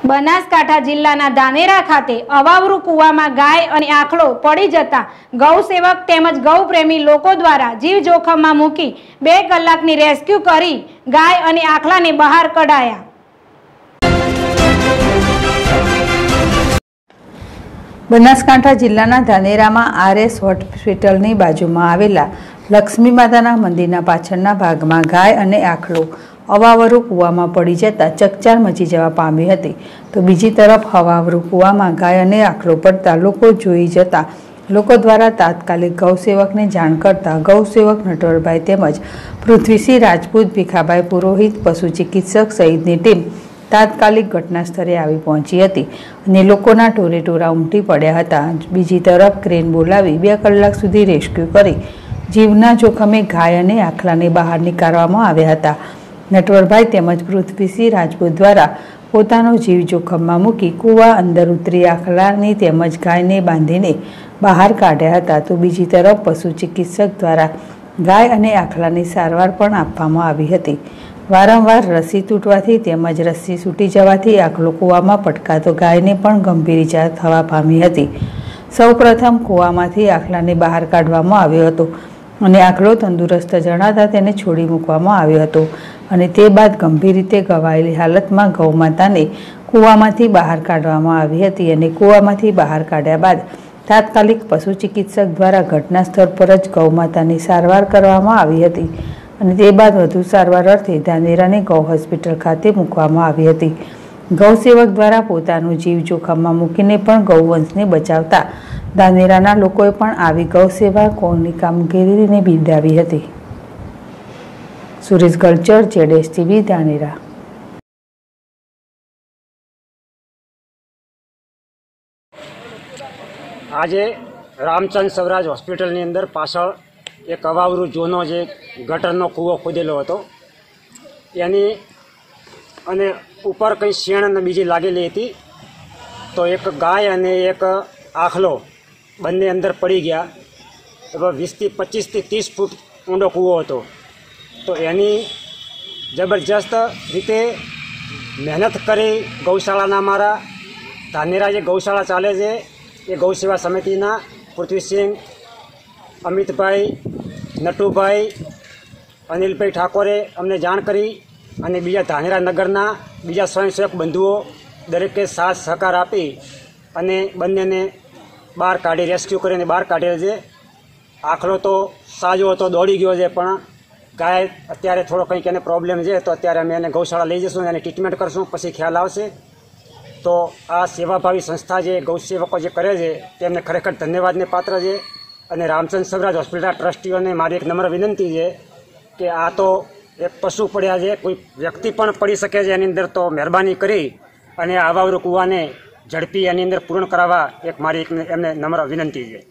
બનાસકાંઠા જિલ્લાના ધાનેરા ખાતે અવાવરૂ કૂવામાં ગાય અને આખલો પડી જતા ગૌસેવક તેમજ ગૌપ્રેમી લોકો દ્વારા જીવ જોખમમાં મૂકી 2 કલાકની રેસ્ક્યુ કરી ગાય અને આખલાને બહાર કઢાયા। બનાસકાંઠા જિલ્લાના ધાનેરામાં આરએસ હોસ્પિટલની બાજુમાં આવેલા લક્ષ્મી માતાના મંદિરના પાછળના ભાગમાં ગાય અને આખલો અવાવરૂ કૂવામાં પડી જતા ચકચાર મચી જવા પામી હતી। તો બીજી તરફ અવાવરૂ કૂવામાં ગાય અને આખલો પડતા લોકો જોઈ જતા લોકો દ્વારા તાત્કાલિક ગૌસેવકને જાણ કરતા ગૌસેવક નટવરભાઈ તેમજ પૃથ્વીસિંહ રાજપૂત, ભીખાભાઈ પુરોહિત, પશુ ચિકિત્સક સહિતની ટીમ તાત્કાલિક ઘટના સ્થળે આવી પહોંચી હતી અને લોકોના ટોળેટોળા ઉમટી પડ્યા હતા। બીજી તરફ ક્રેન બોલાવી 2 કલાક સુધી રેસ્ક્યુ કરી જીવના જોખમે ગાય અને આખલાને બહાર નીકાળવામાં આવ્યા હતા। નટવરભાઈ તેમજ પૃથ્વીસિંહ રાજપૂત દ્વારા પોતાનો જીવ જોખમમાં મૂકી કૂવા અંદર ઉતરી આખલાની તેમજ ગાયને બાંધીને બહાર કાઢ્યા હતા। તો બીજી તરફ પશુ ચિકિત્સક દ્વારા ગાય અને આખલાની સારવાર પણ આપવામાં આવી હતી। વારંવાર રસી તૂટવાથી તેમજ રસ્સી છૂટી જવાથી આખલો કૂવામાં પટકાતો ગાયને પણ ગંભીર ઇજા થવા પામી હતી। સૌપ્રથમ કૂવામાંથી આખલાને બહાર કાઢવામાં આવ્યો હતો અને આખલો તંદુરસ્ત જણાતા તેને છોડી મૂકવામાં આવ્યો હતો અને તે બાદ ગંભીર રીતે ઘવાયેલી હાલતમાં ગૌમાતાને કૂવામાંથી બહાર કાઢવામાં આવી હતી અને કૂવામાંથી બહાર કાઢ્યા બાદ તાત્કાલિક પશુ ચિકિત્સક દ્વારા ઘટના સ્થળ પર જ ગૌમાતાની સારવાર કરવામાં આવી હતી અને તે બાદ વધુ સારવાર અર્થે ધાનેરાની ગૌ હોસ્પિટલ ખાતે મૂકવામાં આવી હતી। ગૌસેવક દ્વારા પોતાનો જીવ જોખમમાં મૂકીને પણ ગૌવંશને બચાવતા ધાનેરાના લોકોએ પણ આવી ગૌસેવકોની કામગીરીને બિરદાવી હતી। સુરેશ ગલચર, ZSTV, ધાનેરા। આજે રામચંદ સવરાજ હોસ્પિટલની અંદર પાછળ એક અવાવરૂ જૂનો જે ગટરનો કૂવો ખોદેલો હતો એની અને ઉપર કંઈ શેણ અને બીજી લાગેલી હતી। તો એક ગાય અને એક આખલો બંને અંદર પડી ગયા। 20 થી 25 થી 30 ફૂટ ઊંડો કૂવો હતો। તો એની જબરજસ્ત રીતે મહેનત કરી ગૌશાળાના અમારા ધાનેરા જે ગૌશાળા ચાલે છે એ ગૌસેવા સમિતિના પૃથ્વીસિંહ, અમિતભાઈ, નટુભાઈ, અનિલભાઈ ઠાકોરે અમને જાણ કરી અને બીજા ધાનેરા નગરના બીજા સ્વયંસેવક બંધુઓ દરેકે સાથ સહકાર આપી અને બંનેને બહાર કાઢી રેસ્ક્યુ કરીને બહાર કાઢેલ છે। આખલો તો સાજો હતો, દોડી ગયો છે, પણ ગાય અત્યારે થોડો કંઈક એને પ્રોબ્લેમ છે તો અત્યારે અમે એને ગૌશાળા લઈ જઈશું, એને ટ્રીટમેન્ટ કરશું, પછી ખ્યાલ આવશે। તો આ સેવાભાવી સંસ્થા જે ગૌસેવકો જે કરે છે તેમને ખરેખર ધન્યવાદને પાત્ર છે અને રામચંદ સવરાજ હોસ્પિટલના ટ્રસ્ટીઓને મારી એક નમ્ર વિનંતી છે કે આ તો એક પશુ પડ્યા છે, કોઈ વ્યક્તિ પણ પડી શકે છે એની અંદર, તો મહેરબાની કરી અને અવાવરૂ કૂવાને ઝડપી એની અંદર પૂર્ણ કરાવવા એક મારી એમને નમ્ર વિનંતી છે।